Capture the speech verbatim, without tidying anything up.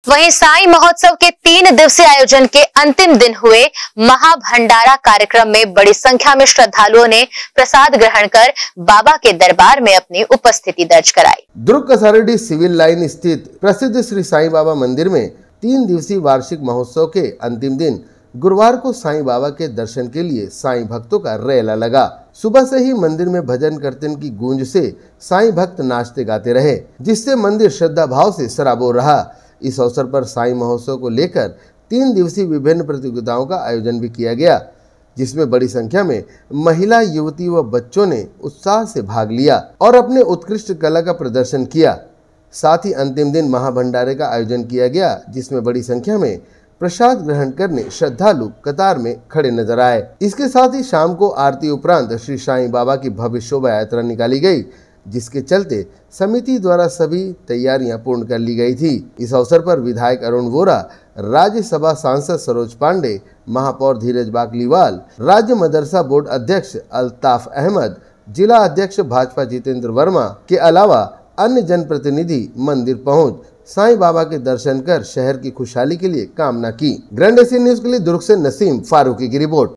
वहीं साईं महोत्सव के तीन दिवसीय आयोजन के अंतिम दिन हुए महाभंडारा कार्यक्रम में बड़ी संख्या में श्रद्धालुओं ने प्रसाद ग्रहण कर बाबा के दरबार में अपनी उपस्थिति दर्ज कराई। दुर्ग कसारेड्डी सिविल लाइन स्थित प्रसिद्ध श्री साईं बाबा मंदिर में तीन दिवसीय वार्षिक महोत्सव के अंतिम दिन गुरुवार को साईं बाबा के दर्शन के लिए साईं भक्तों का रेला लगा। सुबह से ही मंदिर में भजन कीर्तन की गूंज से साईं भक्त नाचते गाते रहे, जिससे मंदिर श्रद्धा भाव से सराबोर रहा। इस अवसर पर साईं महोत्सव को लेकर तीन दिवसीय विभिन्न प्रतियोगिताओं का आयोजन भी किया गया, जिसमें बड़ी संख्या में महिला, युवती व बच्चों ने उत्साह से भाग लिया और अपने उत्कृष्ट कला का प्रदर्शन किया। साथ ही अंतिम दिन महाभंडारे का आयोजन किया गया, जिसमें बड़ी संख्या में प्रसाद ग्रहण करने श्रद्धालु कतार में खड़े नजर आए। इसके साथ ही शाम को आरती उपरांत श्री साईं बाबा की भव्य शोभा यात्रा निकाली गई, जिसके चलते समिति द्वारा सभी तैयारियां पूर्ण कर ली गई थी। इस अवसर पर विधायक अरुण वोरा, राज्यसभा सांसद सरोज पांडे, महापौर धीरज बाकलीवाल, राज्य मदरसा बोर्ड अध्यक्ष अल्ताफ अहमद, जिला अध्यक्ष भाजपा जितेंद्र वर्मा के अलावा अन्य जनप्रतिनिधि मंदिर पहुंच साईं बाबा के दर्शन कर शहर की खुशहाली के लिए कामना की। ग्रैंड एशियन न्यूज के लिए दुर्ग से नसीम फारूकी की रिपोर्ट।